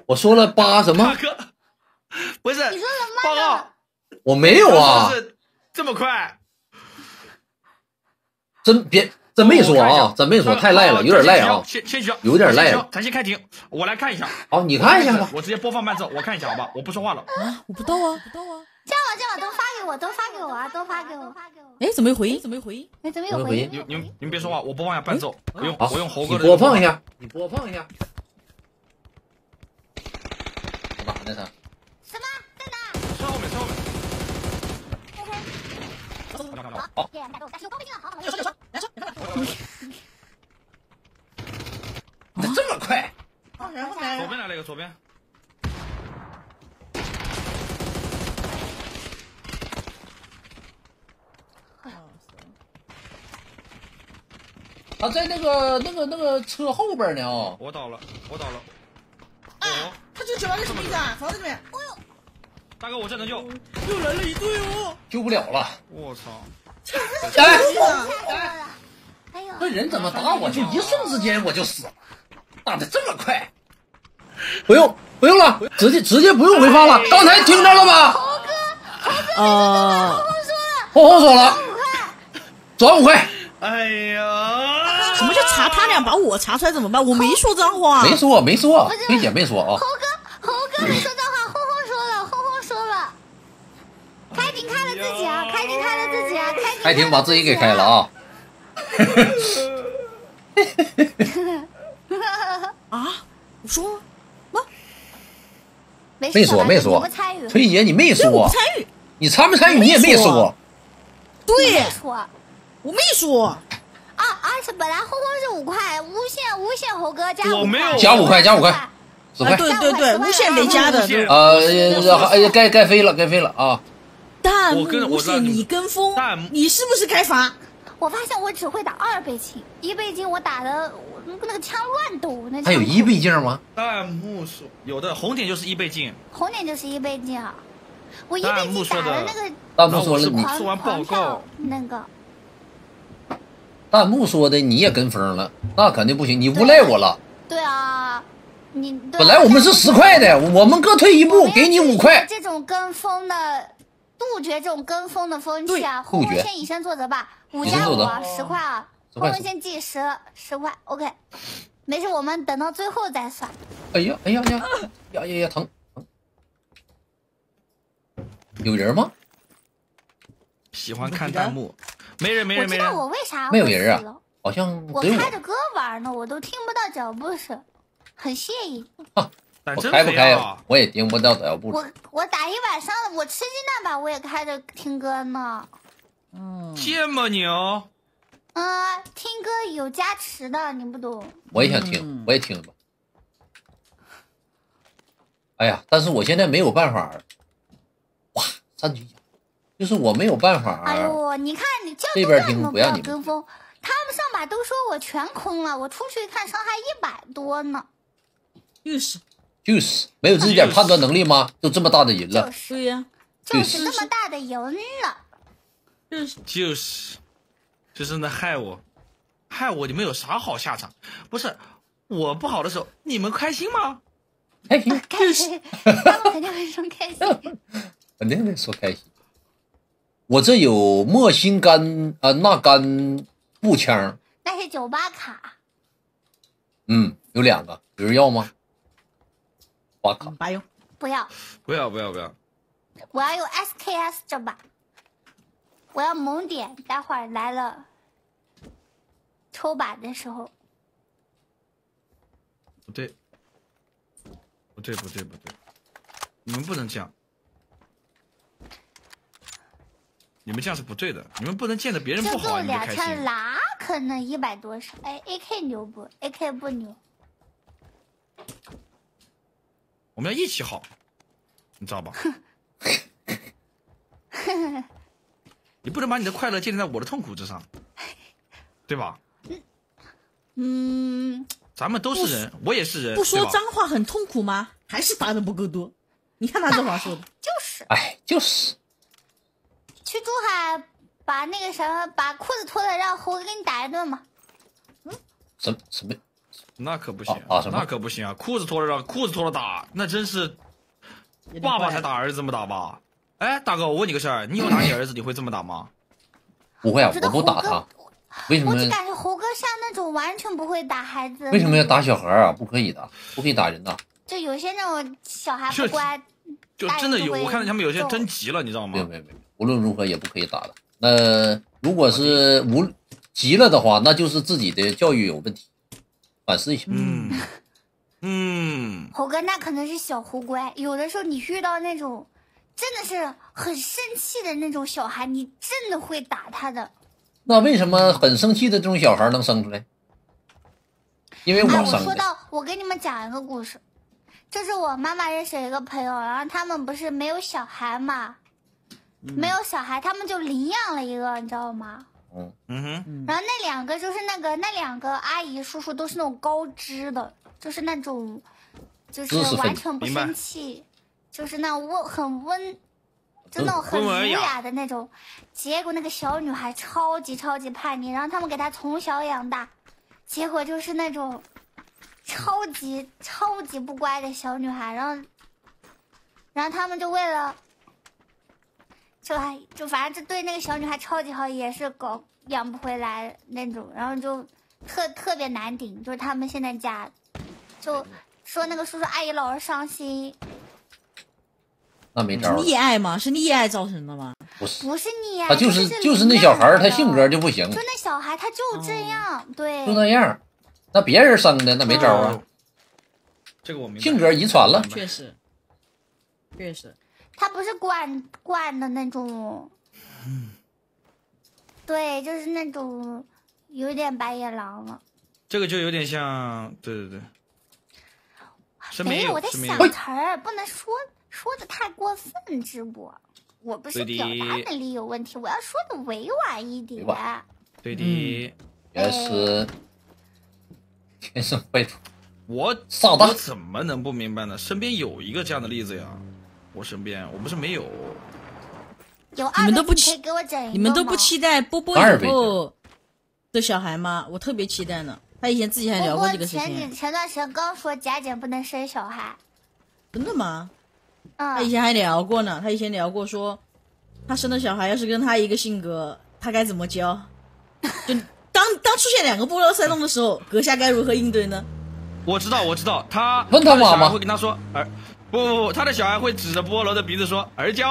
我说了8什么？ 大哥，不是， 你说什么报告， 我没有啊， 这么快？ 真没说啊，真没说，太赖了，有点赖啊， 先取消， 有点赖了。 咱先开庭，我来看一下。 好，你看一下吧。 我直接播放伴奏，我看一下好吧，我不说话了。 啊，我不到啊。 这样都发给我，都发给我啊，都发给我。 哎，怎么没回应？ 哎，怎么没有回应？ 你们别说话，我播放一下伴奏。我用猴哥的。 你播放一下，哪呢他？ 什么？在哪？ 车后面。 好， 这么快？ 然后左边来了一个，左边。 他在那个车后边呢啊！ 我倒了。 啊，他这脚是什么意思啊？房子里面。 哦呦， 大哥，我这能救。 又来了一队哦！ 救不了了。 我操！ 哎， 哎呦， 这人怎么打我就一瞬之间我就死了，打的这么快？不用了，直接不用回放了。刚才听着了吧？红说了，转5块。 哎呀， 什么叫查他俩把我查出来怎么办？我没说脏话， 没说，菲姐没说啊。 猴哥没说脏话，轰说了。开庭开了自己啊， 开庭把自己给开了啊。 啊！我说了吗？ 没说，崔姐你没说， 我不参与， 你参不参与你也没说。 对，我没说啊！而且本来轰是5块，无限猴哥加我没有加5块，10块。 对，无限得加的。 该飞了啊！ 弹幕无限你跟风，你是不是该罚？ 我发现我只会打2倍镜，1倍镜我打的那个枪乱抖，那还有1倍镜吗？ 弹幕说有的，红点就是1倍镜， 红点就是1倍镜。我1倍镜打的那个， 弹幕说了你说完报告那个。 弹幕说的你也跟风了，那肯定不行，你诬赖我了。 对啊， 本来我们是10块的，我们各退一步，给你5块。 这种跟风的，杜绝这种跟风的风气啊！红文先以身作则吧，5加5啊，10块啊，红文先记10块 ，OK， 没事，我们等到最后再算。 哎呀，疼！有人吗？ 喜欢看弹幕，没人。 我知道我为啥没有人啊？好像我开着歌玩呢，我都听不到脚步声，很惬意。 我开不开呀？我也听不到脚步声。 我打一晚上了，我吃鸡蛋吧，我也开着听歌呢。 这么牛？ 听歌有加持的，你不懂。 我也想听，我也听吧。哎呀，但是我现在没有办法。哇，3局就是我没有办法。 哎呦，你看你这边听不让你跟风，他们上把都说我全空了，我出去一看伤害100多呢。 就是没有自己点判断能力吗？就这么大的人了。 对呀， 就是这么大的人了。 就是那害我，你们有啥好下场？不是我不好的时候，你们开心吗？ 开心， 他们肯定会说开心， 肯定会说开心。我这有莫辛甘纳甘步枪， 那是98卡。 有2个，有人要吗？8卡， 白用。 不要。 我要。 我要用 SKS 这把，我要猛点，待会儿来了抽把的时候。 不对，你们不能这样，你们这样是不对的，你们不能见着别人不好你就开心。 这2枪拉可能100多少，哎 ，AK 牛不 ？AK 不牛。 我们要一起好，你知道吧？你不能把你的快乐建立在我的痛苦之上，对吧？咱们都是人，我也是人。 不说脏话很痛苦吗？还是打的不够多？你看他这话说的， 就是。 去珠海把那个什么，把裤子脱了，让猴给你打一顿嘛。 那可不行， 什么？ 那可不行啊！裤子脱了打，那真是爸爸才打儿子这么打吧？哎，大哥，我问你个事儿，你有打你儿子，你会这么打吗？ 不会啊，我不打他。为什么？ 我就感觉猴哥像那种完全不会打孩子。 为什么要打小孩啊？不可以的，不可以打人的。 就有些那种小孩不乖， 就真的有，我看到他们有些真急了，你知道吗？ 没有，无论如何也不可以打的。那如果是急了的话，那就是自己的教育有问题，反思一下。 猴哥那可能是小狐乖，有的时候你遇到那种真的是很生气的那种小孩，你真的会打他的。 那为什么很生气的这种小孩能生出来？因为我生的。 我说到，我给你们讲一个故事，就是我妈妈认识一个朋友，然后他们不是没有小孩嘛，没有小孩，他们就领养了一个，你知道吗？然后那两个阿姨叔叔都是那种高知的，就是那种，就是完全不生气，就是那种很温。就那种很儒雅的那种，结果那个小女孩超级叛逆，然后他们给她从小养大，结果就是那种超级不乖的小女孩，然后他们就为了就反正就对那个小女孩超级好，也是养不回来那种，然后就特别难顶，就是他们现在家就说那个叔叔阿姨老是伤心。 那没招。 是溺爱吗？是溺爱造成的吗？ 不是溺爱， 他就是那小孩他性格就不行， 就那小孩他就这样，对， 就那样。那别人生的那没招啊。 这个我明白。 性格遗传了， 确实。 他不是惯的那种，对，就是那种有点白眼狼了。 这个就有点像，对。 没有，我在想词儿，不能说的太过分，直播。我不是表达能力有问题，我要说的委婉一点。 对的， 也是天生坏处。 我怎么能不明白呢？身边有一个这样的例子呀，我不是没有。 有你们都不可以给我整一个吗？ 你们都不期待波波以后的小孩吗？我特别期待呢。他以前自己还聊过这个事情。 前段时间刚说加减不能生小孩。 真的吗？他以前还聊过呢。他以前聊过说，他生的小孩要是跟他一个性格，他该怎么教？就当出现两个菠萝塞洞的时候，阁下该如何应对呢？ 我知道，他问他妈妈会跟他说不，他的小孩会指着菠萝的鼻子说儿教。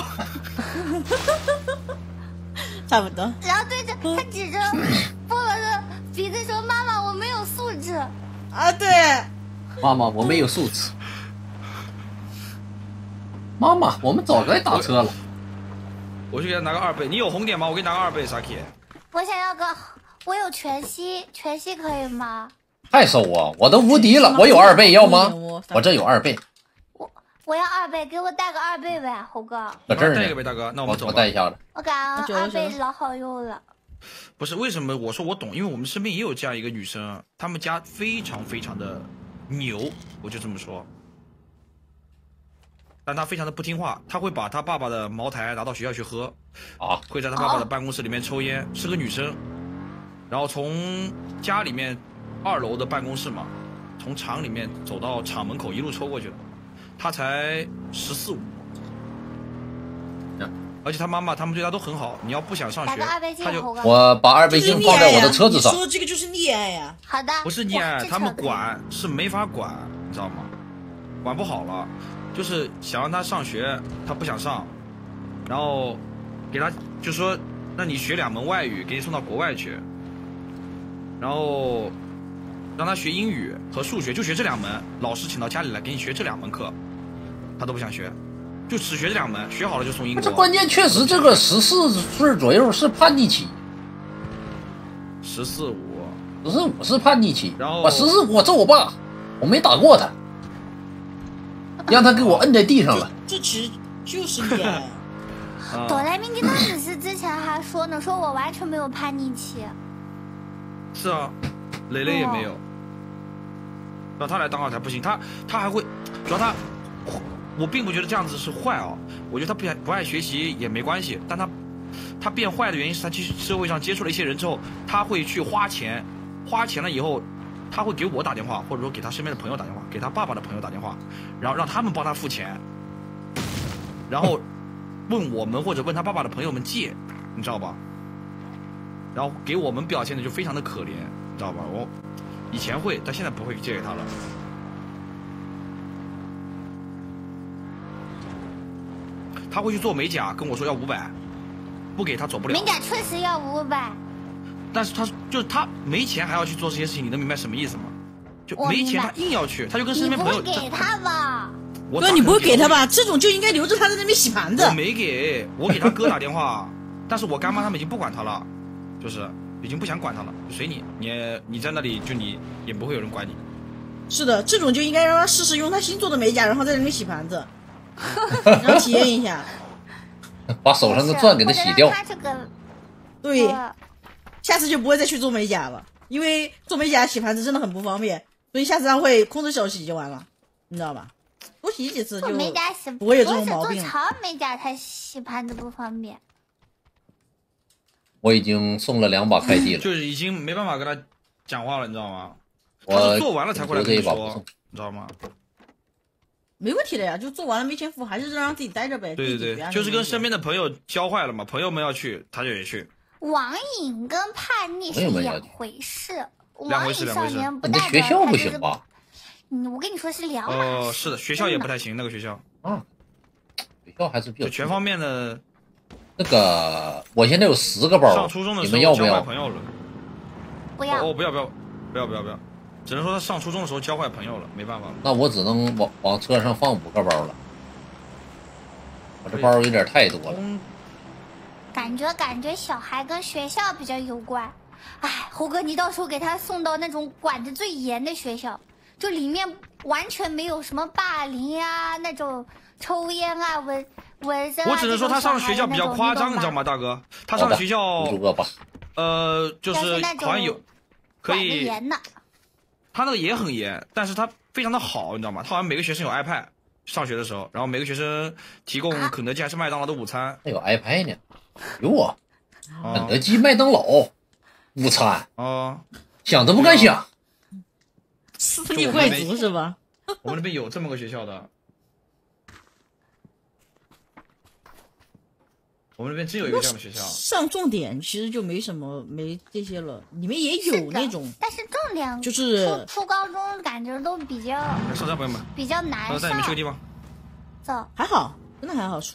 差不多。 然后对着他指着菠萝的鼻子说：“妈妈，我没有素质。” 啊，对， 妈妈，我没有素质。妈妈，我们早该打车了。 我去给他拿个2倍，你有红点吗？我给你拿个2倍，Saki。 我想要个，我有全息可以吗？ 太收啊！我都无敌了，我有2倍要吗？我这有2倍。 我要2倍，给我带个2倍呗，猴哥。 搁这儿呢。 带一个呗，大哥，那我们走吧。 我带一下子。 我感觉2倍老好用了。 不是为什么我说我懂，因为我们身边也有这样一个女生，她们家非常的牛，我就这么说。但她非常的不听话，她会把她爸爸的茅台拿到学校去喝，会在她爸爸的办公室里面抽烟，是个女生。然后从家里面2楼的办公室嘛，从厂里面走到厂门口一路抽过去了，她才14、15。而且他妈妈他们对他都很好，你要不想上学，他就我把2倍镜放在我的车子上。 你说这个就是溺爱呀？ 好的， 不是溺爱，他们管是没法管，你知道吗？管不好了，就是想让他上学，他不想上，然后给他就说，那你学2门外语，给你送到国外去，然后让他学英语和数学，就学这2门，老师请到家里来给你学这2门课，他都不想学。就只学这2门，学好了就送英国。 这关键确实，这个14岁左右是叛逆期。 14、 15是叛逆期。 然后我14我揍我爸，我没打过他，让他给我摁在地上了。 这其实就是溺爱。 哆来咪跟他只是之前还说呢，说我完全没有叛逆期。 是啊，蕾蕾也没有。让他来当2才不行，他还会，主要我并不觉得这样子是坏啊，我觉得他不爱学习也没关系，但他变坏的原因是他去社会上接触了一些人之后，他会去花钱了以后， 他会给我打电话，或者说给他身边的朋友打电话，给他爸爸的朋友打电话，然后让他们帮他付钱，然后问我们或者问他爸爸的朋友们借，你知道吧？然后给我们表现的就非常的可怜，你知道吧？我以前会，但现在不会借给他了。他会去做美甲，跟我说要500，不给他走不了。 美甲确实要500， 但是他没钱还要去做这些事情，你能明白什么意思吗？就没钱他硬要去，他就跟身边朋友。 你不会给他吧？ 哥，你不会给他吧？这种就应该留着他在那边洗盘子。 我没给，我给他哥打电话，但是我干妈他们已经不管他了，就是已经不想管他了，随你，你在那里就你也不会有人管你。 是的，这种就应该让他试试用他新做的美甲，然后在那边洗盘子。然后体验一下， 把手上的钻给他洗掉。 对，下次就不会再去做美甲了，因为做美甲洗盘子真的很不方便，所以下次他会空着手洗就完了，你知道吧？多洗几次就不会有这种毛病。 做长美甲才洗盘子不方便。 我已经送了2把快递了， 就是已经没办法跟他讲话了，你知道吗？ 我做完了才过来跟你说，你知道吗？ 没问题的呀，就做完了没钱付，还是让自己待着呗。 对对对，就是跟身边的朋友教坏了嘛，朋友们要去，他就也去。 网瘾跟叛逆是两回事，网瘾少年不代表你的学校不行吧？ 我跟你说是两码事。 是的，学校也不太行，那个学校。 学校还是比较全方面的。 那个，我现在有10个包， 上初中的时候你们要不要？ 朋友了。 不要。 不要。只能说他上初中的时候教坏朋友了，没办法了。 那我只能往车上放5个包了，我这包有点太多了。 感觉小孩跟学校比较有关。哎，猴哥，你到时候给他送到那种管得最严的学校，就里面完全没有什么霸凌啊，那种抽烟啊、纹身啊。 我只能说他上学校比较夸张，你知道吗，大哥？他上学校就是好像有可以。他那个也很严，但是他非常的好，你知道吗？他好像每个学生有 iPad， 上学的时候，然后每个学生提供肯德基还是麦当劳的午餐。 还有 iPad 呢，有我，肯德基、麦当劳午餐想都不敢想。 私立贵族是吧？ 我们那边有这么个学校的。我们那边真有一个这样的学校。 上重点其实就没这些了，里面也有那种， 但是重点就是初高中感觉都比较上车朋友们比较难上。 带你们去个地方。 走， 还好，真的还好。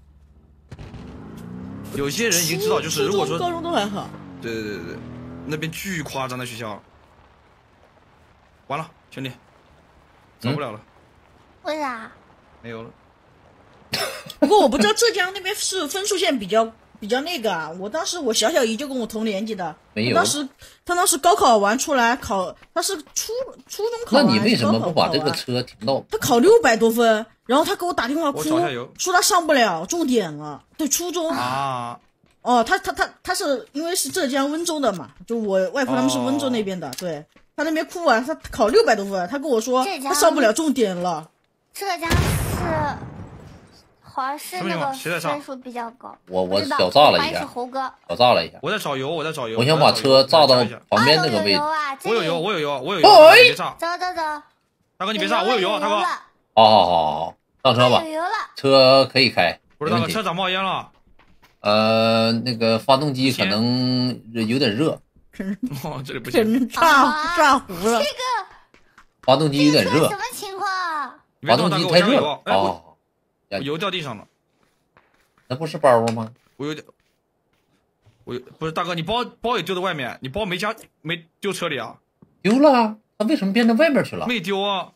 有些人已经知道，就是如果说高中都还好。 对，那边巨夸张的学校。完了，兄弟，走不了了。 为啥？ 没有了。 不过我不知道浙江那边是分数线比较那个啊。我当时我小姨就跟我同年级的， 没有。 他当时高考完出来他是初中考完。 那你为什么不把这个车停到？ 他考600多分，然后他给我打电话哭，说他上不了重点了。对，初中啊。 他是因为是浙江温州的嘛，就我外婆他们是温州那边的，对他那边哭完，他考600多分，他跟我说他上不了重点了。 浙江是。好像是那个分数比较高。 我小炸了一下，小炸了一下。 我在找油。 我想把车炸到旁边那个位置。 我有油。 别炸。走。 大哥你别炸，我有油，大哥。 好，上车吧。 有油了。 车可以开。 不是大哥，车长冒烟了。 那个发动机可能有点热。 这里不行。 炸糊了。 这个发动机有点热。 什么情况？ 发动机太热了。 油掉地上了， 那不是包吗？ 不是大哥，你包也丢在外面，你包没丢车里啊？ 丢了，它为什么变到外面去了？ 没丢啊，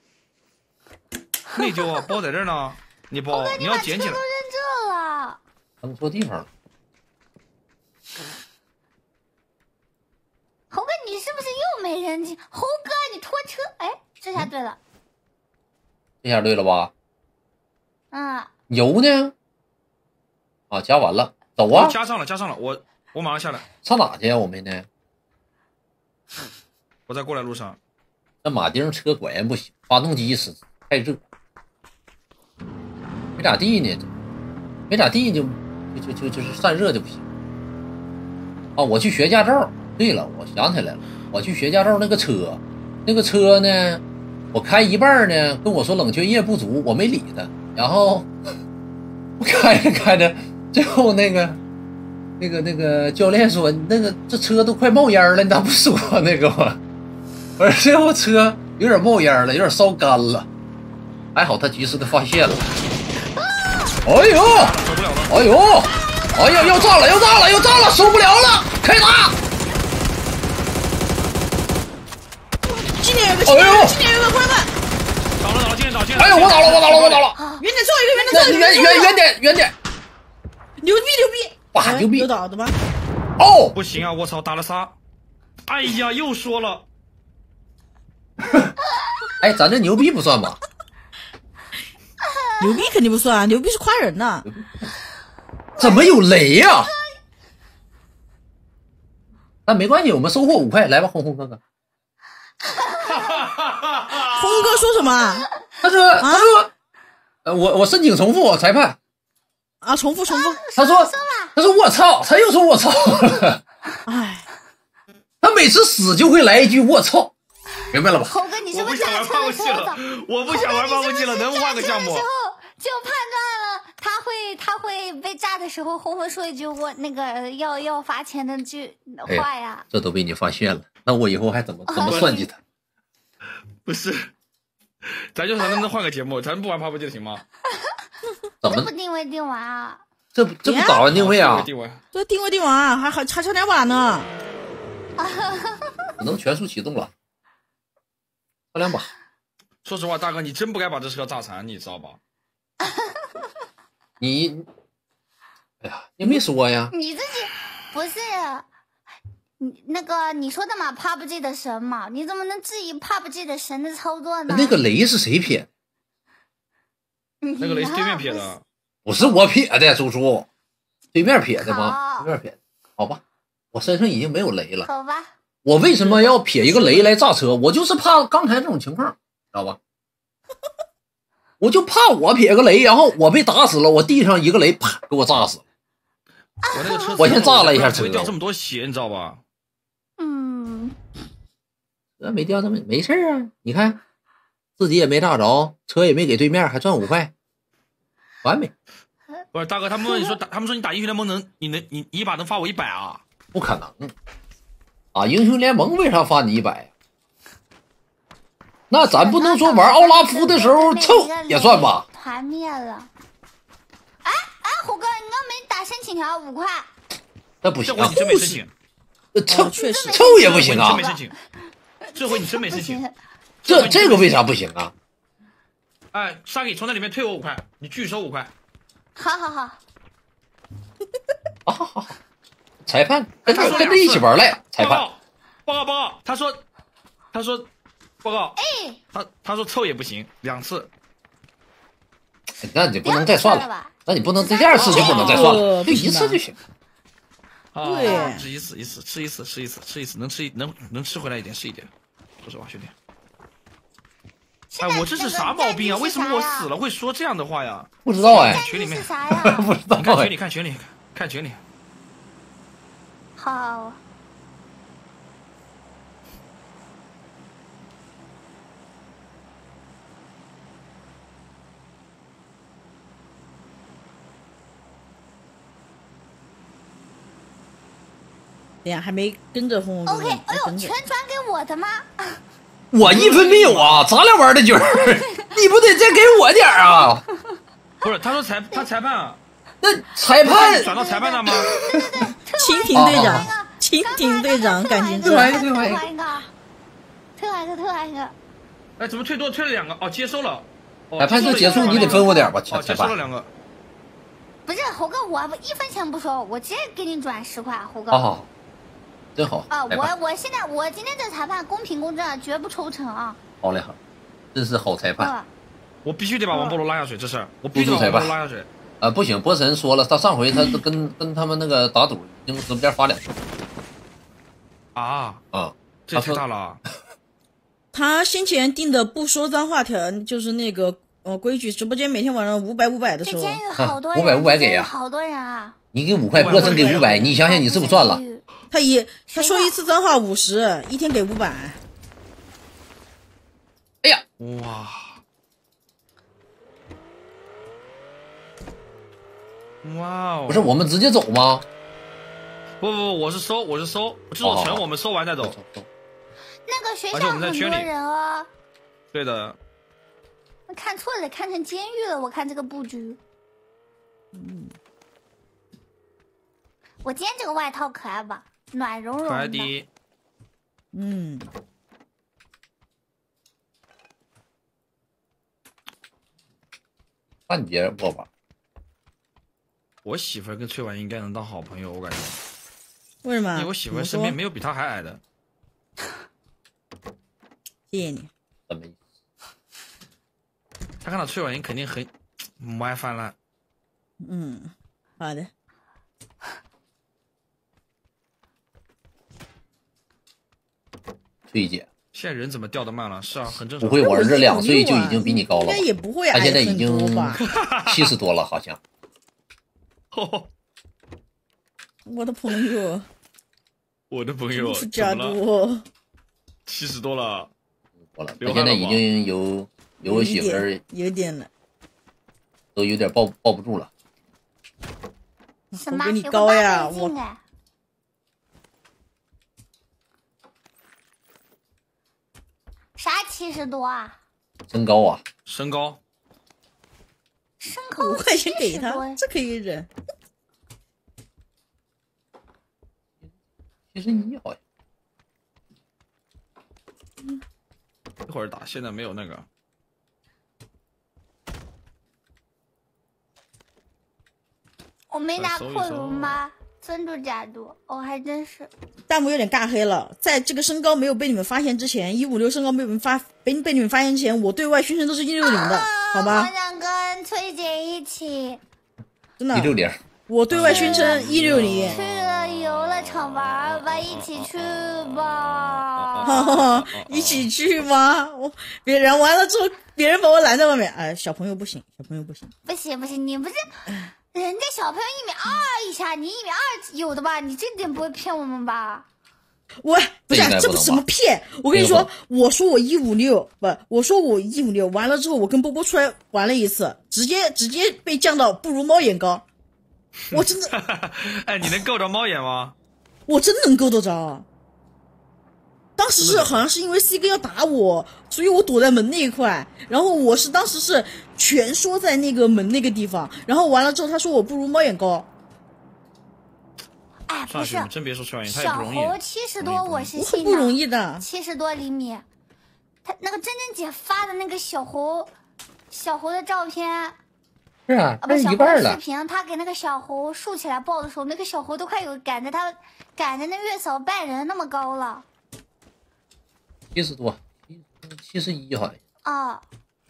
包在这儿呢。你包，你要捡起来。 都扔这了， 扔错地方了。 猴哥，你是不是又没扔进？猴哥，你拖车，哎，这下对了。 这下对了吧？油呢？加完了，走啊！ 加上了，我马上下来。 上哪去呀？我明天。 我在过来路上。 那马丁车果然不行，发动机是太热，没咋地呢，就是散热就不行。我去学驾照。对了，我想起来了，我去学驾照那个车那个车呢，我开一半呢，跟我说冷却液不足，我没理他。然后我开着开着，最后那个教练说，这车都快冒烟了，你咋不说那个吗？我说最后车有点冒烟了，有点烧干了，还好他及时的发现了。哎呦，哎呦，哎呀，要炸了，要炸了，要炸了，受不了了，开打！ 今年有个，今年有个，快快！ 倒了，今年倒， 哎呦，我倒了！ 远点凑一个， 远点！ 牛逼！ 哇，牛逼！ 有倒的吗？ 哦， 不行啊！我操，打了仨！哎呀，又说了。 哎，咱这牛逼不算吧？ 牛逼肯定不算，牛逼是夸人的。 怎么有雷呀？但没关系，我们收获5块，来吧，红哥哥。 红哥说什么？ 他说，我申请重复裁判。 啊，重复。 他说我操，他又说我操。 哎， 他每次死就会来一句我操，明白了吧？ 猴哥，你是不是打车的时候？我不想玩爆气了，能换个项目？ 就判断了他会被炸的时候，红红说一句我那个要罚钱的句话呀。 这都被你发现了，那我以后还怎么算计他？ 不是，咱就说能不能换个节目？咱不玩爬不就行吗？ 怎么这不定位定完啊？ 这不打完定位啊？ 这定位定完啊，还差2把呢。 只能全速启动了，差2把。 说实话，大哥，你真不该把这车炸残，你知道吧？ 你，哎呀，你没说呀？ 你自己不是你那个你说的嘛 ，PUBG 的神嘛，你怎么能质疑 PUBG 的神的操作呢？ 那个雷是谁撇？ 那个雷是对面撇的， 不是我撇的，猪猪，对面撇的吗？对面撇的，好吧，我身上已经没有雷了。 好吧。 我为什么要撇一个雷来炸车？我就是怕刚才这种情况，知道吧？我就怕我撇个雷，然后我被打死了，我地上一个雷，啪，给我炸死了。 我那个车， 我先炸了一下车， 掉这么多血，你知道吧？ 没掉这么没事啊。你看，自己也没炸着，车也没给对面，还赚5块，完美。 不是大哥，他们问你说他们说你打英雄联盟你一把能发我100啊？ 不可能。啊，英雄联盟为啥发你100呀？那咱不能说玩奥拉夫的时候凑也算吧？ 团灭了。哎，虎哥，你刚没打申请条5块？ 那不行， 这回你真没申请。 凑也不行啊！ 这回你真没申请。 这个为啥不行啊？ 哎，沙给从那里面退我5块，你拒收5块。 好。 好。裁判跟着一起玩来，裁判。 报告，他说，报告， 哎， 他说凑也不行2次。 那你不能再算了，那你不能第2次就不能再算了，就1次就行。 对， 吃一次，能吃回来一点是一点。说实话，兄弟。哎，我这是啥毛病啊？为什么我死了会说这样的话呀？ 不知道哎， 群里面不知道。 你看群里。 好。 对呀，还没跟着红红。 OK， 哎呦，全转给我的吗？ 我1分没有啊，咱俩玩的局儿，你不得再给我点啊？ 不是，他说他裁判啊， 那裁判转到裁判那吗？ 对， 蜻蜓队长，蜻蜓队长，感情退还一个。 哎，怎么退了2个？哦，接收了。 裁判就结束，你得分我点吧？ 哦，接收了2个。 不是猴哥，我1分钱不收，我直接给你转10块，猴哥。 好。真好啊！我今天这裁判公平公正，绝不抽成啊！ 好嘞，好，真是好裁判。 我必须得把王波罗拉下水，这事我必须得把王波罗拉下水。 不行，波神说了，他上回他跟他们那个打赌，已经直播间罚2次。 啊，这太大了。 他先前定的不说脏话条，就是那个规矩，直播间每天晚上500的时候， 这监狱好多人 ，500给呀， 好多人啊！ 你给5块，波神给500，你想想你是不是赚了？ 他说一次脏话50，1天给500。 哇！哇哦！ 不是我们直接走吗？ 不，我是收，这座城我们收完再走。 那个学校很多人哦。 对的。 我看错了，看成监狱了。我看这个布局。我今天这个外套可爱吧？暖融融的。 可爱的。 看别人不吧。 我媳妇跟崔婉应该能当好朋友，我感觉。 为什么？ 因为我媳妇身边没有比她还矮的。 谢谢你。 什么意思？ 她看到崔婉英肯定很母爱泛滥。 好的。 崔姐， 现在人怎么掉的慢了？是啊，很正常。 不会我儿子2岁就已经比你高了吧？ 应该也不会矮他现在已经很多吧 70多了，好像。 我的朋友， 加多 70多了， 他现在已经有我媳妇儿有点了， 都有点抱不住了。 什么？ 我比你高呀， 我啥70多啊？ 身高啊？ 身高 5块钱给他，这可以忍。 71好像。 一会儿打，现在没有那个。 我没拿扩容吗？真的假的？哦，还真是。 弹幕有点尬黑了，在这个身高没有被你们发现之前，156身高没有被你们发现之前，我对外宣称都是160的，好吧？ 好想跟崔姐一起。 真的。 160。 我对外宣称160。 去了游乐场玩吧，一起去吧。一起去吗？别人完了之后，别人把我拦在外面。哎，小朋友不行， 不行，你不是。人家小朋友1.2米以下，你1.2米有的吧？你这点不会骗我们吧？ 不是，这不是什么骗。我跟你说，我说我156，我说我156，完了之后我跟波波出来玩了一次，直接被降到不如猫眼高。我真的， 哎，你能够着猫眼吗？ 我真能够得着。当时好像是因为 C 哥要打我，所以我躲在门那一块，然后我当时是蜷缩在那个门那个地方，然后完了之后他说我不如猫眼高。 哎，不是， 真别说崔婉莹，他也不容易。 小猴70多，我是信的。 不容易的 ，70多厘米。他那个珍珍姐发的那个小猴的照片。 是啊， 不是一半了。 视频，他给那个小猴竖起来抱的时候，那个小猴都快有赶着那月嫂拜人那么高了。 70多，71好像。 啊。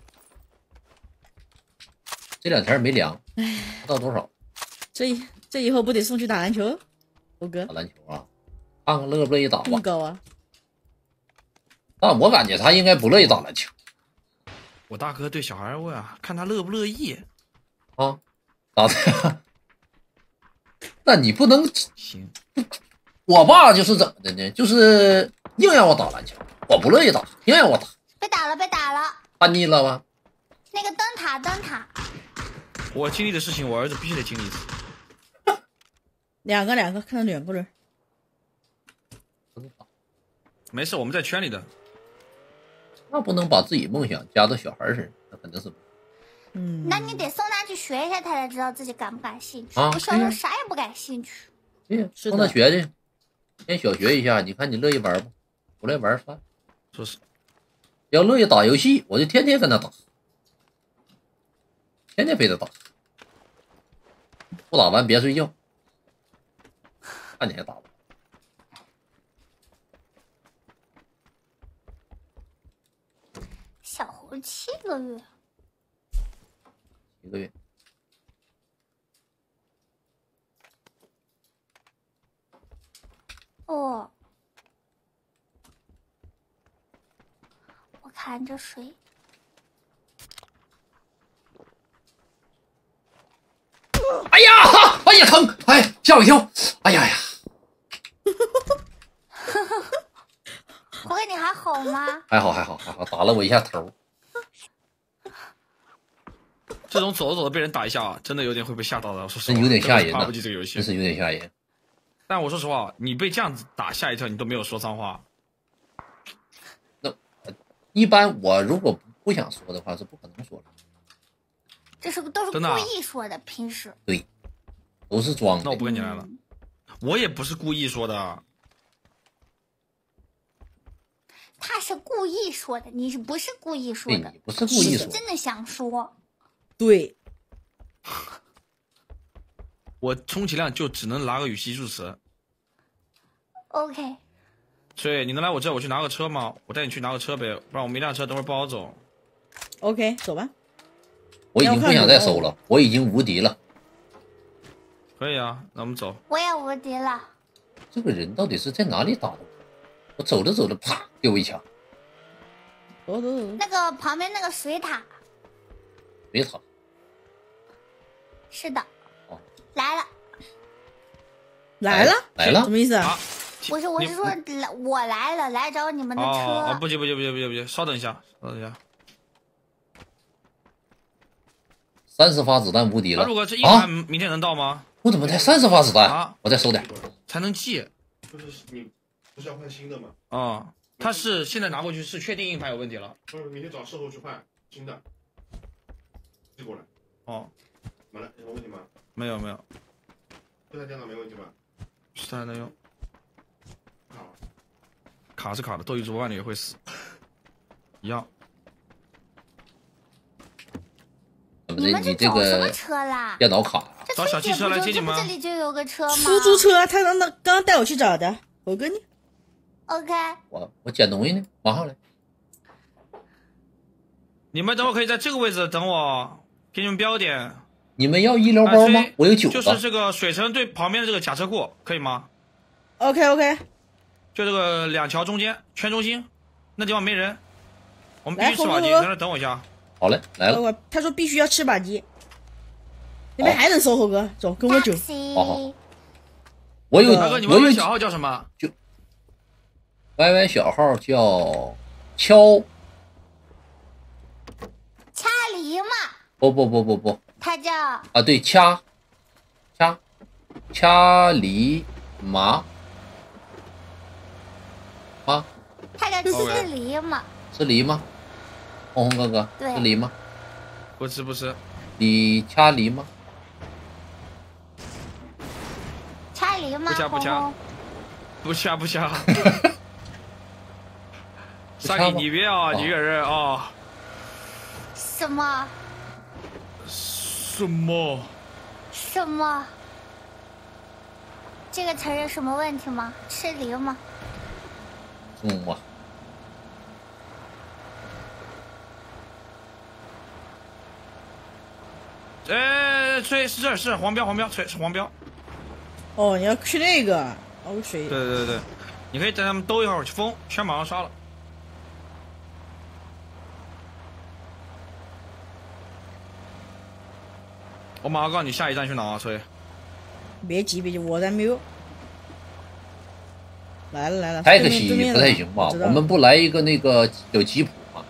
这2天没量，不知道多少。 这以后不得送去打篮球？欧哥。打篮球啊，看看乐不乐意打吧。 这么高啊？ 但我感觉他应该不乐意打篮球。 我大哥对小孩问啊，看他乐不乐意。 啊，咋的呀？那你不能行。 我爸就是怎么的呢？就是硬让我打篮球，我不乐意打，硬让我打。 被打了。 叛逆了吧？ 那个灯塔。 我经历的事情，我儿子必须得经历一次。 两个，看到2个人。 没事，我们在圈里的。 那不能把自己梦想加到小孩身上，那肯定是。 那你得送他去学一下，他才知道自己感不感兴趣。 啊， 我小时候啥也不感兴趣。 对，送他学去，先小学一下，你看你乐意玩不？不乐意玩算。 说是， 要乐意打游戏，我就天天跟他打，天天陪他打，不打完别睡觉，看你还打不？ 小猴7个月。 1个月。 哦，我看着水。 哎呀，疼！哎，吓我一跳！哎呀！ 我跟你还好吗？ 还好，打了我一下头。 这种走着走着被人打一下，真的有点会被吓到的。说实话， 有点吓人爬不进这个游戏， 真是有点吓人。 但我说实话，你被这样子打吓一跳，你都没有说脏话。 那一般我如果不想说的话，是不可能说的。 这是都是故意说的，平时对，都是装的。 那我不跟你来了，我也不是故意说的。 他是故意说的，你是不是故意说的？ 你不是故意说的， 真的想说。 对， 我充其量就只能拿个语气助词。 OK。 所以你能来我这，我去拿个车吗？我带你去拿个车呗，不然我没辆车，等会儿不好走。 OK， 走吧。 我已经不想再收了，我已经无敌了。 可以啊，那我们走。 我也无敌了。 这个人到底是在哪里打的？我走着走着，啪，给我一枪。 那个旁边那个水塔。 水塔。 是的。哦，来了。 来了？ 来了？ 什么意思啊？ 我是说，我来了，来找你们的车。 哦，不急，稍等一下。 30发子弹无敌了。 如果这一盘明天能到吗？ 我怎么才30发子弹？我再收点， 才能寄。 就是你不是要换新的吗？ 哦，他是现在拿过去是确定硬盘有问题了。 明天找售后去换新的，寄过来。 哦， 完了，有什么问题吗？ 没有。 这台电脑没问题吧？ 是它能用。卡是卡的，斗鱼直播万里也会死，一样。 你们这找什么车啦？ 电脑卡。 找小汽车来接你吗？ 这里就有个车吗？ 出租车，他刚刚带我去找的。猴哥呢 ？OK。 我捡东西呢，马上来。 你们等会可以在这个位置等我，给你们标点。 你们要医疗包吗？我有9个。 就是这个水城对旁边的这个假车库，可以吗 ？OK。 就这个2桥中间圈中心，那地方没人，我们必须吃把鸡，在那等我一下。 好嘞，来了。 他说必须要吃把鸡。那边还能搜，猴哥，走，跟我走。 好。我有。 大哥，你YY小号叫什么？ 就 YY 小号叫敲梨嘛。 不。 他叫啊，对，掐梨麻。啊， 他叫吃梨嘛？ 吃梨吗？红哥哥，吃梨吗？ 不吃。 你掐梨吗？ 掐梨吗？ 不掐。萨给你别啊，你一个人啊。 什么？这个词儿有什么问题吗？吃梨吗？ 吹是这是黄标，吹是黄标。 哦，你要去那个水。 对，你可以在他们兜一会儿去封，全马上刷了。我马上告诉你下一站去哪啊，吹。 别急，我还没有。来了。 太可惜，不太行吧？我们不来一个那个有吉普吗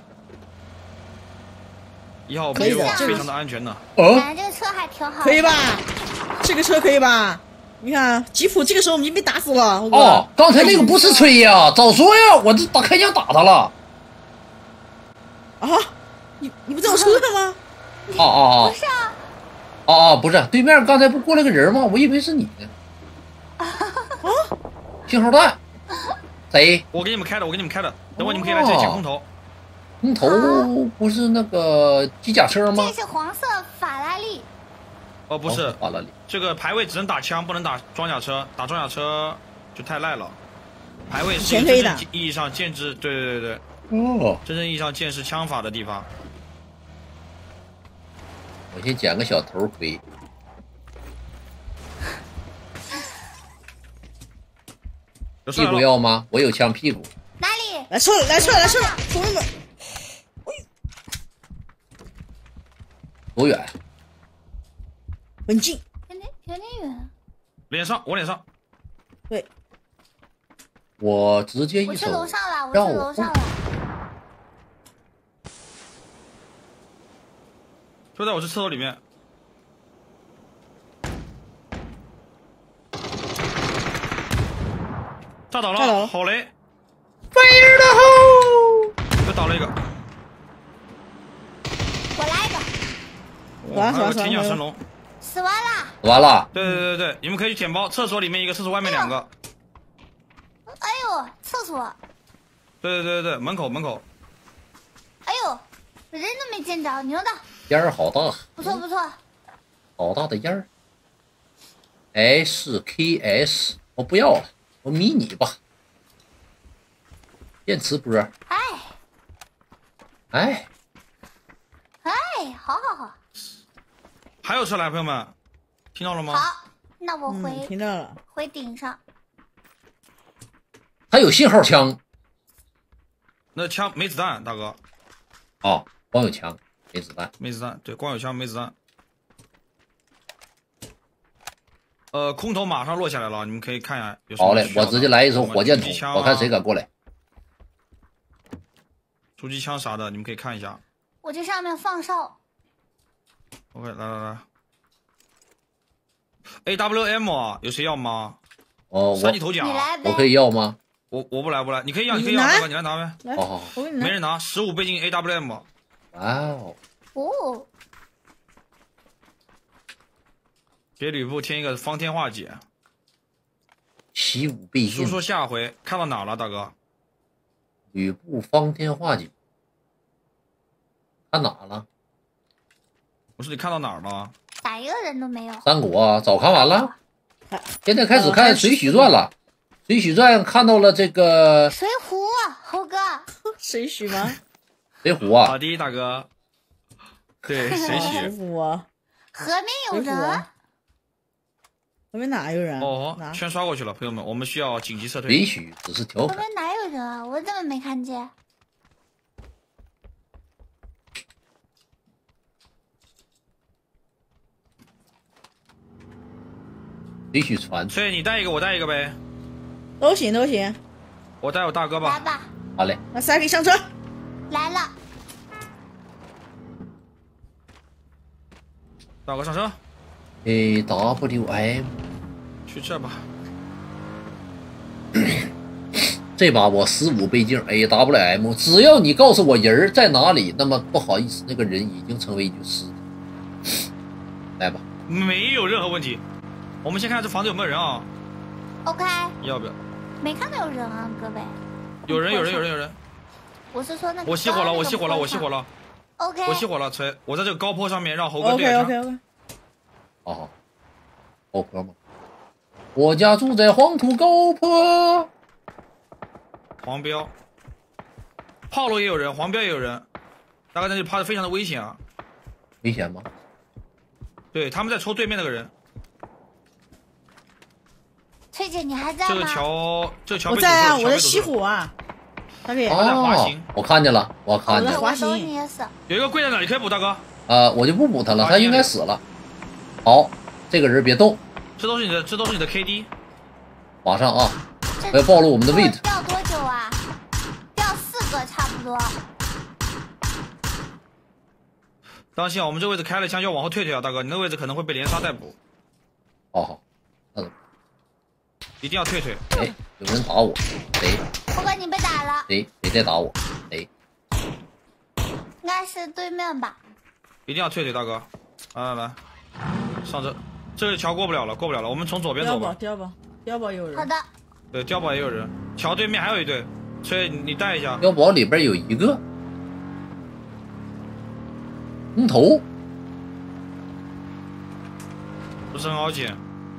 ？1号不用，非常的安全的。 感觉这个车还挺好。 可以吧？这个车可以吧？你看吉普这个时候我们已经被打死了。 哦，刚才那个不是吹呀，早说呀！我这打开枪打他了。 啊？你不在我车上吗？ 哦。 不是啊。 不是，对面刚才不过来个人吗？我以为是你呢。信号弹。谁？ 我给你们开的，等会你们可以来这里捡空投。 空投不是那个机甲车吗？ 这是黄色法拉利。 哦，不是法拉利。 这个排位只能打枪，不能打装甲车，打装甲车就太赖了。排位是真正意义上建制，对。真正意义上见识枪法的地方。 我先捡个小头盔。屁股要吗？我有枪屁股。 哪里？ 来撤了，兄弟们！ 多远？ 很近。 有点远。 我脸上。 对。 我直接一手。 我去楼上了， 就在我这厕所里面。炸倒了，好雷 ！Fire the hole！ 又倒了一个。 我来一个。 哇，还有个铁甲神龙。 死完了。 死完了。 对，你们可以去捡包，厕所里面一个，厕所外面2个。 哎呦，厕所。 对，门口。 哎呦，人都没见着，牛的。 烟儿好大。 不错。 好大的烟儿。SKS， 我不要了，我迷你吧。电磁波。哎， 好。 还有车来，朋友们，听到了吗？ 好，那我听到了， 回顶上。 还有信号枪。 那枪没子弹，大哥。 啊，光有枪没子弹。 没子弹，对，光有枪没子弹。空投马上落下来了，你们可以看一下。 好嘞，我直接来一手火箭筒，我看谁敢过来。 狙击枪啥的，你们可以看一下。 我这上面放哨。 OK， 来。AWM 啊，有谁要吗？ 哦， 3级头奖， 我可以要吗？ 我不来，你可以要，大哥，你来拿呗。 来，我给你拿。没人拿，15倍镜 AWM。 哇哦。 哦。 给吕布添一个方天画戟。 15倍镜。 说下回看到哪了，大哥？ 吕布方天画戟。看哪了？ 我说你看到哪儿了？ 咋一个人都没有？ 三国啊，早看完了。现在开始看《水浒传》了，《水浒传》看到了这个。 水浒，猴哥。 水浒吗？ 水浒啊。 好的，大哥。对，水浒啊。 河面有人。 河面哪有人？ 哦，全刷过去了，朋友们，我们需要紧急撤退。 水浒只是调侃。 河面哪有人啊？我怎么没看见？ 水浒传。 所以你带一个，我带一个呗。 都行。 我带我大哥吧。 来吧。 好嘞。 那3个上车。 来了。 大哥上车。 AWM。 去这吧。 这把我15倍镜 AWM， 只要你告诉我人在哪里，那么不好意思，那个人已经成为一具尸体。来吧。 没有任何问题。我们先看这房子有没有人啊 ？OK。 要不要？ 没看到有人啊，各位。 有人。 我是说那个。 我熄火了。 OK。 我熄火了，锤！我在这个高坡上面让猴哥垫上。OK。 好，高坡吗？我家住在黄土高坡。 黄标。炮楼也有人，黄标也有人，大概在这里趴的非常的危险啊。 危险吗？ 对，他们在抽对面那个人。 翠姐，你还在吗？ 这个桥我在啊，我在熄火啊。大哥， 他在滑行。 我看见了，我看见了。 滑行。 有一个跪在那里，可以补大哥。 我就不补他了，他应该死了。好，这个人别动。 这都是你的 KD。 马上啊！不要暴露我们的位置。 掉多久啊？掉4个差不多。 当心啊！我们这位置开了枪就要往后退啊，大哥，你那位置可能会被连杀逮捕。 好， 一定要退。 哎，有人打我，谁？ 猴哥，你被打了。 谁在打我？谁？ 应该是对面吧。 一定要退，大哥。来，上车。这个桥过不了了，我们从左边走吧。 碉堡有人。 好的。 对，碉堡也有人，桥对面还有一队，所以你带一下。 碉堡里边有一个。空投。 不是很好捡。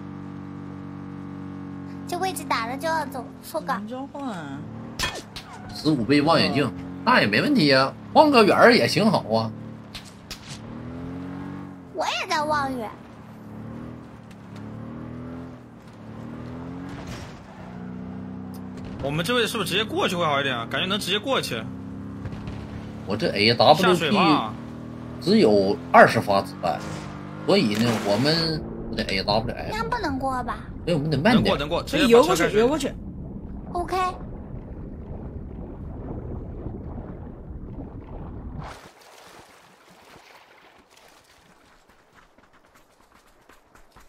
这位置打了就要走，说个。 交换。 15倍望远镜，那也没问题呀，望个远也挺好啊。 我也在望远。 我们这位是不是直接过去会好一点啊？感觉能直接过去。 我这 AWP 只有20发子弹，所以呢，我们得 AWM。 应该不能过吧？ 所以我们得慢点。 能过， 直接游过去。 OK。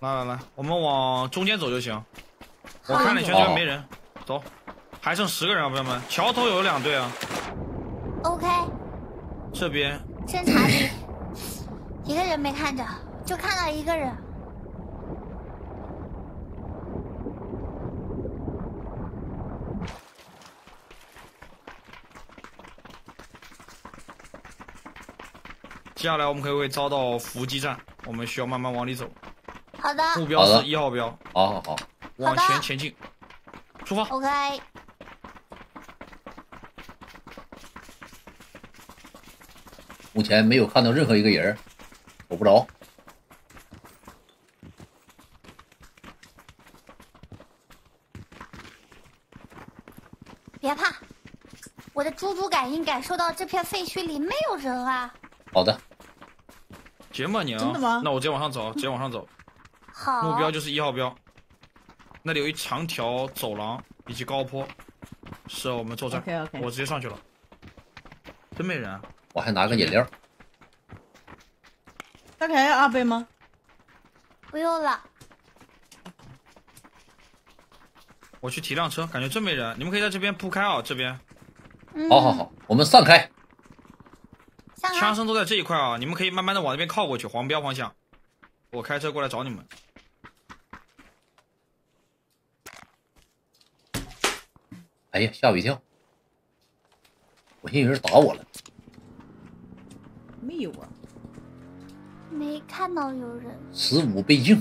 来，我们往中间走就行。我看了一圈这边没人，走，还剩10个人啊，朋友们。桥头有2队啊。 OK。 这边。 侦察里一个人没看着，就看到一个人。 接下来我们可能会遭到伏击战，我们需要慢慢往里走。 好的。 目标是1号标。 好。 往前进，出发。 OK。 目前没有看到任何一个人，走不着。 别怕，我的猪感应感受到这片废墟里没有人啊。 好的。 杰莫宁， 真的吗？ 那我直接往上走，直接往上走。 好。 目标就是1号标，那里有一长条走廊以及高坡，是我们作战。 OK， 我直接上去了。真没人啊！ 我还拿个饮料。 大概要2杯吗？ 不用了。 我去提辆车，感觉真没人。你们可以在这边铺开啊，这边。 好，我们散开。 枪声都在这一块啊，你们可以慢慢的往那边靠过去，黄标方向。我开车过来找你们。 哎呀，吓我一跳！我寻思有人打我了。 没有啊。 没看到有人。 15倍镜。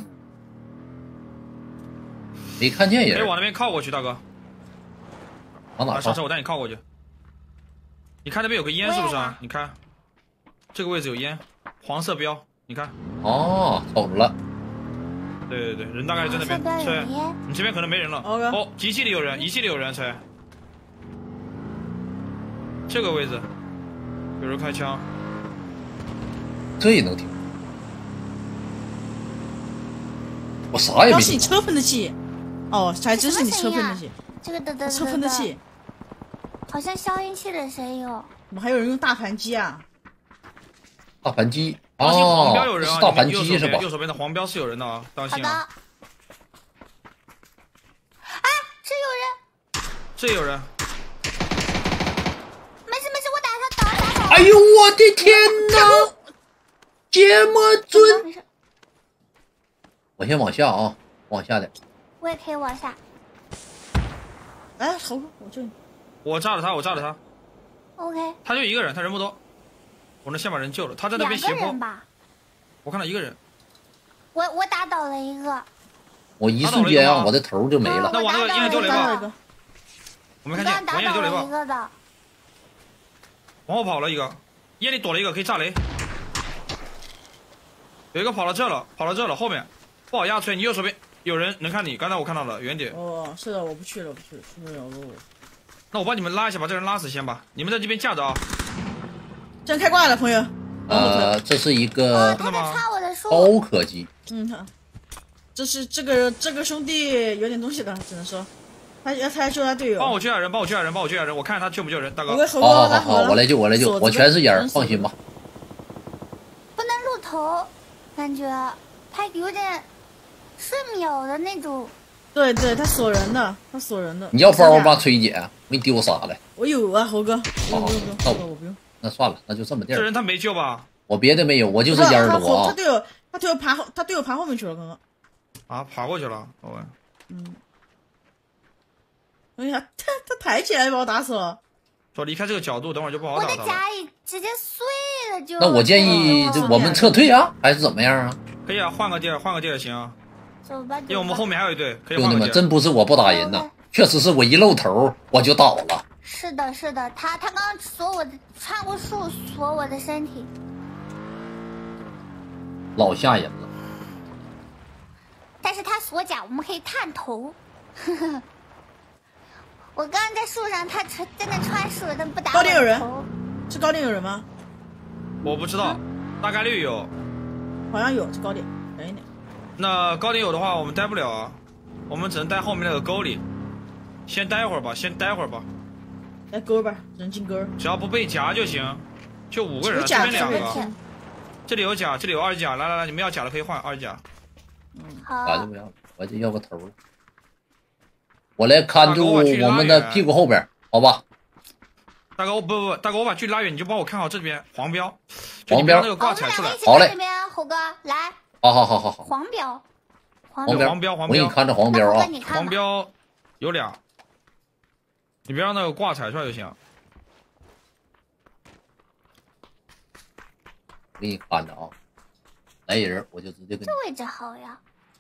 没看见人。 可以往那边靠过去，大哥。 往哪靠？ 上车，我带你靠过去。你看那边有个烟是不是啊？你看，这个位置有烟，黄色标，你看。 哦，瞅着了。 对，人大概在那边。对，你这边可能没人了。哦，机器里有人，仪器里有人，吹。这个位置有人开枪， 这也能听？我啥也没听。 是你车喷的气。哦，还真是你车喷的气。 这个车喷的气。 好像消音器的声音哦。 怎么还有人用大盘机啊？ 大盘机。 黄标有人啊！ 大盘机是吧？ 右手边的黄标是有人的啊，当心啊！ 哎， 这有人。 没事，我打他。 哎呦我的天哪！芥末尊，我先往下啊，往下点。 我也可以往下。 哎，猴哥，我这里。 我炸了他。 OK。 他就一个人，他人不多。我能先把人救了，他在那边斜坡。我看到一个人。 我打倒了一个。 我一瞬间啊，我的头就没了。 那往那个烟里丢雷吧。我没看见，往烟里丢雷吧。 往后跑了一个，烟里躲了一个，可以炸雷。有一个跑到这了，后面不好压吹。你右手边有人能看你，刚才我看到了，远点。 哦，是的，我不去了，出不了路。 那我帮你们拉一下，把这人拉死先吧。你们在这边架着啊。 真开挂了，朋友。 这是一个高科技。 这是这个兄弟有点东西的，只能说，他要救他队友。 帮我救下人，我看他救不救人，大哥。 好，我来救，我全是烟，放心吧。 不能露头，感觉他有点瞬秒的那种。 对，他锁人的。 你要包吗，崔姐？我给你丢啥来？ 我有啊，猴哥。不用，我不用。 那算了，那就这么地儿。 这人他没救吧？ 我别的没有，我就是烟儿多啊。 他队友爬后面去了，刚刚。 啊，爬过去了， 哎呀，他抬起来把我打死了。 说离开这个角度，等会儿就不好打他了。 我的甲乙直接碎了就。 那我建议我们撤退啊，还是怎么样啊？ 可以啊，换个地儿行啊。 走吧。 因为我们后面还有一队，可以换个地儿。 兄弟们，真不是我不打人呐，确实是我一露头我就倒了。 是的，他刚刚穿过树锁我的身体， 老吓人了。 但是他锁甲，我们可以探头。我刚刚在树上，他在那穿树，但不打我的头。 高点有人？是高点有人吗？ 我不知道，大概率有。 好像有，是高点，远一点。 那高点有的话，我们待不了啊，我们只能待后面那个沟里，先待会儿吧。 来沟吧，人进沟。 只要不被夹就行，就5个人了，这边2个。这里有甲，这里有2甲，来，你们要甲的可以换2甲。 好。 咋就不要了？我就要个头了。我来看住我们的屁股后边，好吧？ 大哥，不，大哥，我把距离拉远，你就帮我看好这边黄标。 黄标那个挂彩出来。 好嘞。 这边虎哥来。 好。 黄标。 黄标。 我给你看着黄标啊。 黄标有俩，你别让那个挂彩出来就行。 我给你看着啊，来人我就直接跟你。 这位置好呀。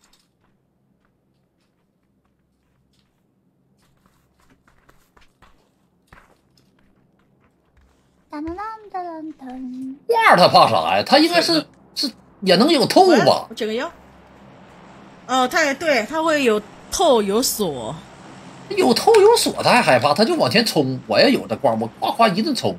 挂他怕啥呀？他应该是也能有透吧？ 我捡个药。哦，他也对，他会有透有锁， 有透有锁，他还害怕，他就往前冲。我也有这挂，我夸一顿冲。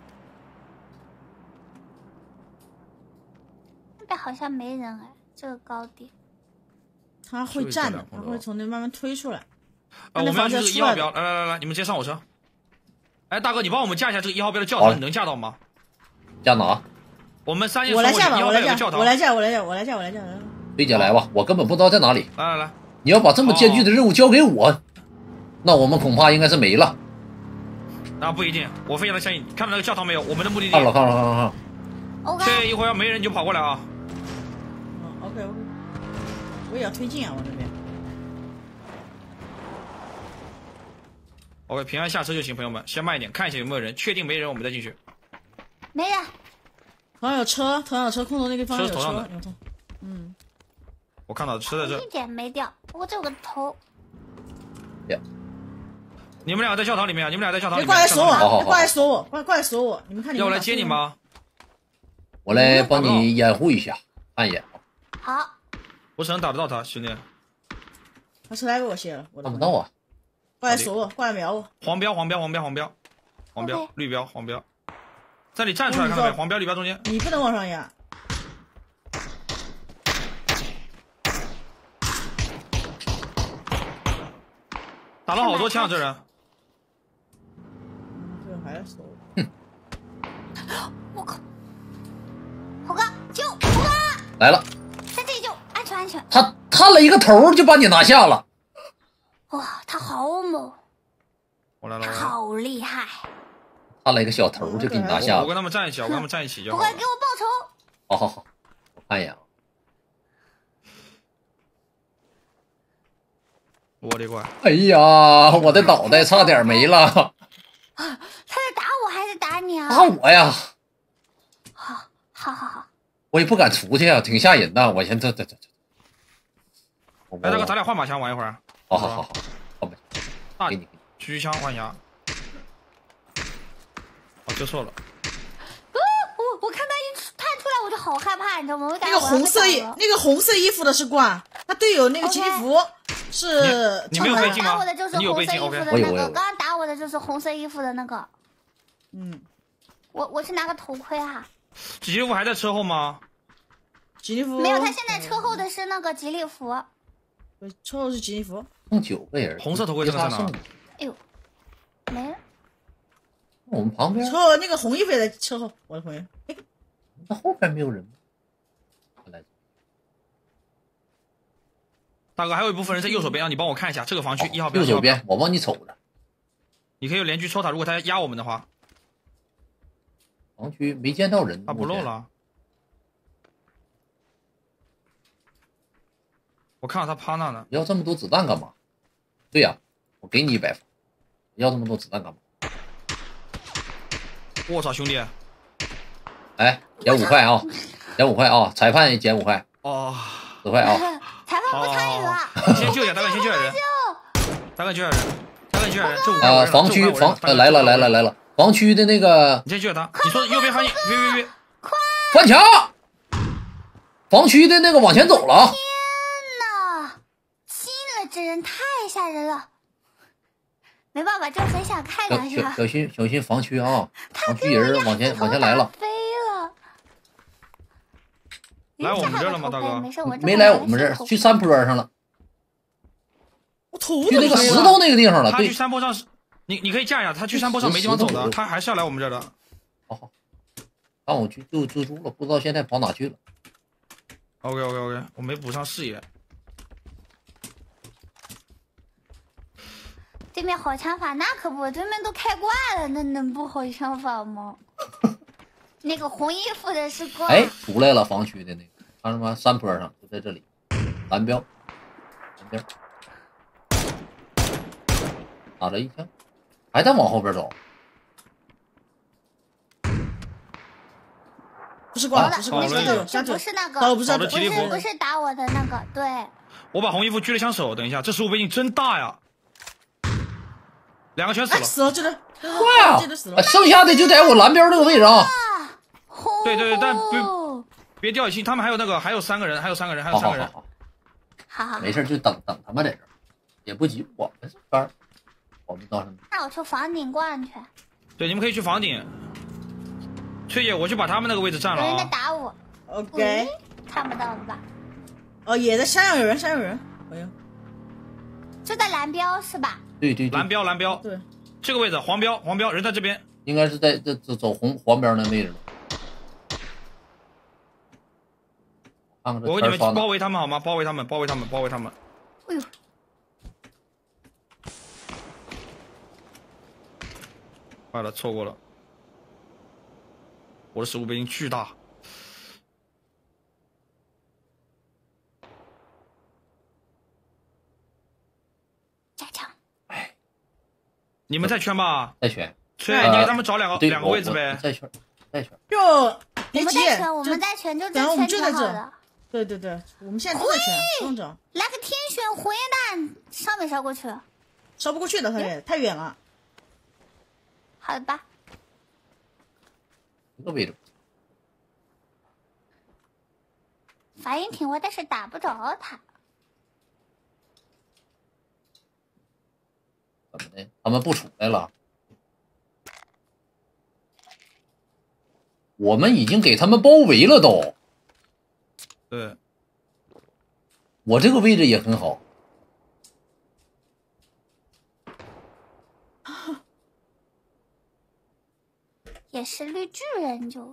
那边好像没人哎，这个高地。 他会站的，他会从那慢慢推出来。 我们要去这个1号标，来，你们直接上我车。哎，大哥，你帮我们架一下这个1号标的教堂，你能架到吗？ 架哪？ 我们3线我来架吧，我来架。 飞姐来吧，我根本不知道在哪里。 来， 你要把这么艰巨的任务交给我，那我们恐怕应该是没了。 那不一定，我非常的相信。看到那个教堂没有？我们的目的地。 看了。 这一会儿要没人你就跑过来啊。 OK， 我也要推进啊，我这边。 OK， 平安下车就行，朋友们，先慢一点，看一下有没有人，确定没人我们再进去。 没人。 头上有车，空投那个方向有车。 我看到车在这。 一点没掉，不过这有个头。 你们俩在教堂里面， 别过来锁我，过来锁我，你们看你们。 要我来接你吗？ 我来帮你掩护一下，看一眼。 好。 我只能打得到他，兄弟。 他车来给我卸了， 看不到啊。 过来锁我，过来瞄我。 黄标，绿标，黄标，在你站出来看到没？黄标绿标中间。 你不能往上压。 打了好多枪，这人。 这个还要锁我靠！虎哥救！虎哥来了， 在这里救，安全。 他探了一个头就把你拿下了。 哇，他好猛！ 我来了， 好厉害！ 探了一个小头就给你拿下了。 我跟他们站一起，就好。 虎哥给我报仇！好，我看一眼啊。 我的乖！ 哎呀，我的脑袋差点没了。 他是打我还是打你啊？ 打我呀！ 好。 我也不敢出去啊，挺吓人的。我先这。哎， 大哥，咱俩换把枪玩一会儿。 好， 那给你狙枪换牙。我救错了。 我看他一探出来，我就好害怕，你知道吗？ 那个红色衣服的是挂，他队友那个吉利服是。 你没有飞进吗？ 打我的就是红色衣服的那个，刚刚打我的就是红色衣服的那个。我是拿个头盔哈。 吉利服还在车后吗？ 吉利服没有，他现在车后的是那个吉利服。 车后是吉利服。 剩9个人。 红色头盔在哪？ 哎呦，没了。 我们旁边。 车后那个红衣服也在车后，我的朋友。 那后边没有人吗？ 大哥，还有一部分人在右手边，让你帮我看一下这个防区1号标。 右手边，我帮你瞅着。 你可以连狙抽他，如果他压我们的话。 防区没见到人， 他不漏了。我看到他趴那呢。 要这么多子弹干嘛？对呀，我给你100发。要这么多子弹干嘛？ 我操，兄弟！ 哎，减5块啊，减5块啊，裁判也减5块。 哦 ，10块啊。 裁判不参与了。 你先救一下，大哥，先救下人。大哥救下人。这5个人。 防区来了，防区的那个。 你先救他。你说右边别！ 快！ 翻墙！防区的那个往前走了啊！ 天哪，亲了，这人太吓人了。没办法，就很想看两下。 小心防区啊！防区人往前来了。 飞了。 来我们这儿了吗，大哥？ 没来我们这儿，去山坡上了。 我头去那个石头那个地方了。 他去山坡上，你可以架一下，他去山坡上没地方走的，他还是要来我们这儿的。 好，让我去救蜘蛛了，不知道现在跑哪去了。 OK， 我没补上视野。 对面好枪法，那可不，对面都开挂了，那能不好枪法吗？那个红衣服的是挂。 哎，出来了防区的那个，看什么山坡上就在这里，蓝标，蓝标，打了一枪，还在往后边走。 不是挂， 不是那个，不是那个，不是打我的那个，对。 我把红衣服狙了枪手，等一下，这15倍镜真大呀！2个全死了， 死了，这个哇，剩下的就在我蓝标这个位置啊。 对，但别掉以轻，他们还有3个人，还有3个人。 好， 没事，就等他们在这儿，也不急，我们这边，我们到什么？ 那我去房顶灌去。 对，你们可以去房顶。翠姐，我去把他们那个位置占了啊。 有人在打我。 OK， 看不到了吧？ 哦，也在山上有人，哎呦， 就在蓝标是吧？ 对， 蓝标， 对， 这个位置黄标，人在这边， 应该是在这走黄标那位置。 我给你们包围他们好吗？包围他们。 哎呦， 坏了，错过了，我的15倍镜巨大。 加强。 哎， 你们在圈吧？ 在圈。 翠，你给他们找两个位置呗。 在圈。 就我们在圈，我们在圈，就这圈挺好的。 对，我们现在都在圈，不用找。 来个天选火焰弹，烧没烧过去？ 烧不过去的，太远了。 好的吧。 这个位置。 反应挺快，但是打不着他。 怎么的？他们不出来了？我们已经给他们包围了都。 对， 我这个位置也很好。 也是绿巨人就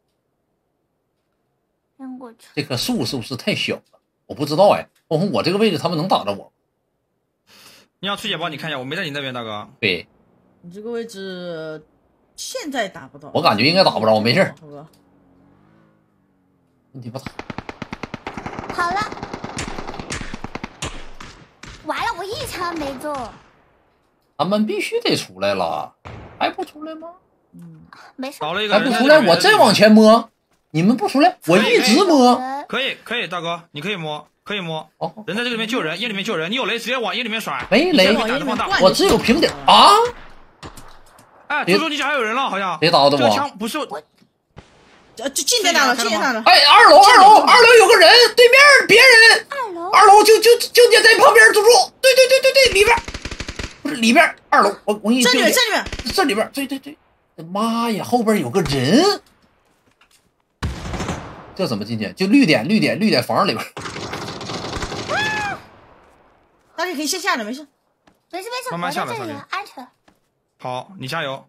扔过去。 这棵树是不是太小了？我不知道哎。我这个位置他们能打着我？ 你要翠姐帮你看一下，我没在你那边，大哥。 对， 你这个位置现在打不到。 我感觉应该打不着，没事。问题不大。 好了，完了，我一枪没中。 他们必须得出来了，还不出来吗？ 没事。 还不出来，我再往前摸。你们不出来，我一直摸。 可以，大哥，你可以摸。人在这里面救人，夜里面救人，你有雷直接往夜里面甩。 没雷，我只有平顶啊！ 哎，猪猪，你脚还有人了，好像。 谁打的我？ 这个枪不是。 就近在那了。 哎，二楼有个人，对面别人。二楼就你在旁边，猪猪。对，里边不是里边，二楼我给你这里边，对。妈呀，后边有个人。这怎么进去？就绿点房里边。 大家可以先下来，没事， 慢慢下来， 安全。 好，你加油。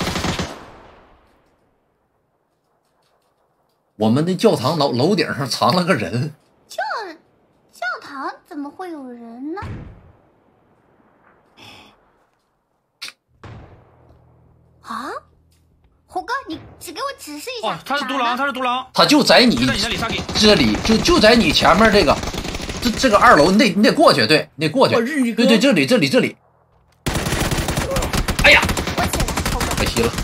我们的教堂楼顶上藏了个人。 教堂怎么会有人呢？啊，虎哥，你只给我指示一下。 他是独狼， 他就在你这里，就在你前面这个。这个2楼，你得过去，对，你得过去。对，这里。哎呀，可惜了。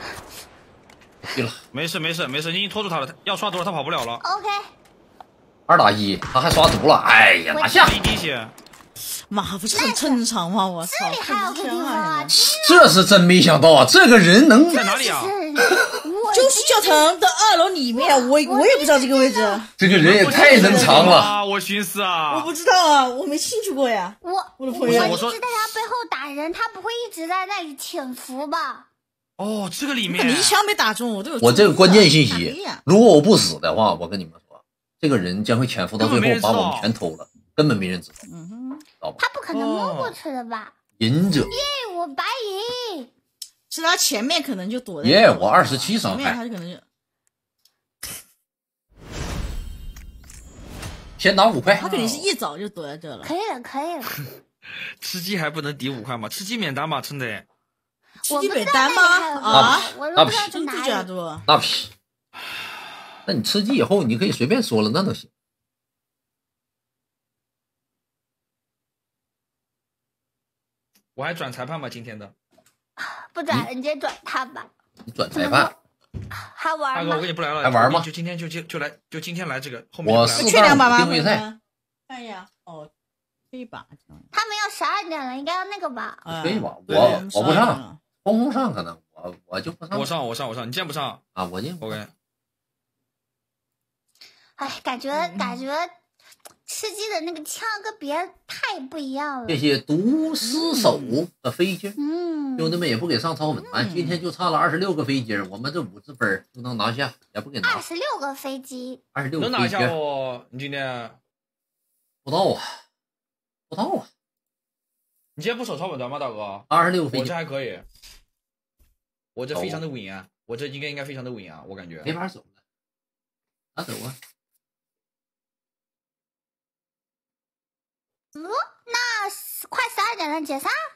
没事，你已经拖住他了，要刷毒了，他跑不了了。 OK。 2打1，他还刷毒了，哎呀，拿下。 一滴血。 妈，不是很正常吗？我操！ 这里还有个地方啊！ 这是真没想到啊，这个人能在哪里啊？ 就是教堂的2楼里面，我也不知道这个位置。 这个人也太能藏了， 我寻思啊， 我不知道啊，我没进去过呀。 我的朋友， 一直在他背后打人，他不会一直在那里潜伏吧？ 哦，这个里面你一枪没打中， 我这个关键信息，如果我不死的话，我跟你们说，这个人将会潜伏到最后，把我们全偷了，根本没人知道。知道吧？ 他不可能摸过去的吧？ 忍者。 耶，我白银。 是他前面可能就躲在。 耶，我27伤害。 他就可能就。 先打5块。 他肯定是一早就躲在这了。 可以了。 吃鸡还不能抵5块吗？吃鸡免单吗？真的？ 吃鸡免单吗？ 啊， 那不是真的假的？ 那不是。那你吃鸡以后，你可以随便说了，那都行。 我还转裁判吗？今天的？ 不转，人家转他吧。 你转裁判？ 还玩吗？ 大哥，我跟你不来了。 还玩吗？ 就今天就来，就今天来这个。后面我去2把吗？ 定位赛。 看一下，哦，这一把。 他们要12点了，应该要那个吧？ 对吧？我不上，轰上可能我就不上。 我上，你既然不上啊，我进 OK。 哎，感觉吃鸡的那个枪跟别人太不一样了。 这些毒尸手的飞机，兄弟们也不给上超粉，今天就差了26个飞机，我们这50分就能拿下，也不给拿。 26个飞机 ，26 能拿下不？你今天不到啊。 你今天不守超稳端吗，大哥 ？26个飞机， 我这还可以，我这非常的稳啊，我这应该非常的稳啊，我感觉没法守了，咋走啊？ 那快12点了，解散。